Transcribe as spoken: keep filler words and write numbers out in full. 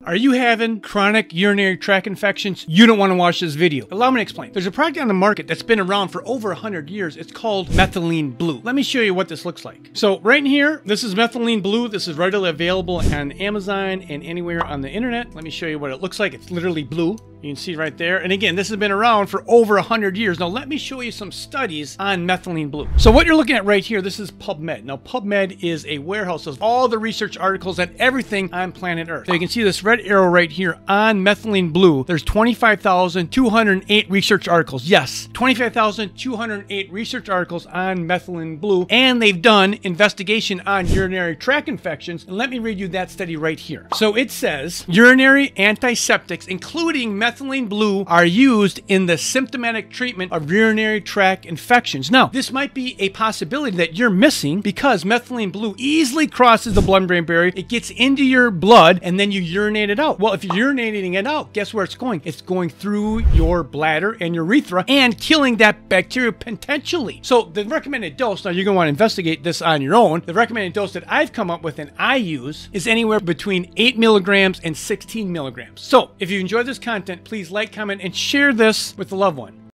Are you having chronic urinary tract infections? You don't want to watch this video. Allow me to explain. There's a product on the market that's been around for over one hundred years. It's called Methylene Blue. Let me show you what this looks like. So right in here, this is Methylene Blue. This is readily available on Amazon and anywhere on the internet. Let me show you what it looks like. It's literally blue. You can see right there. And again, this has been around for over one hundred years. Now let me show you some studies on Methylene Blue. So what you're looking at right here, this is PubMed. Now PubMed is a warehouse of all the research articles and everything on planet Earth. So you can see this red arrow right here on Methylene Blue. There's twenty-five thousand two hundred eight research articles. Yes, twenty-five thousand two hundred eight research articles on Methylene Blue. And they've done investigation on urinary tract infections. And let me read you that study right here. So it says, urinary antiseptics, including Methylene Blue, are used in the symptomatic treatment of urinary tract infections. Now, this might be a possibility that you're missing because Methylene Blue easily crosses the blood-brain barrier. It gets into your blood and then you urinate it out. Well, if you're urinating it out, guess where it's going? It's going through your bladder and urethra and killing that bacteria potentially. So the recommended dose, now you're going to want to investigate this on your own. The recommended dose that I've come up with and I use is anywhere between eight milligrams and sixteen milligrams. So if you enjoyed this content, please like, comment, and share this with a loved one.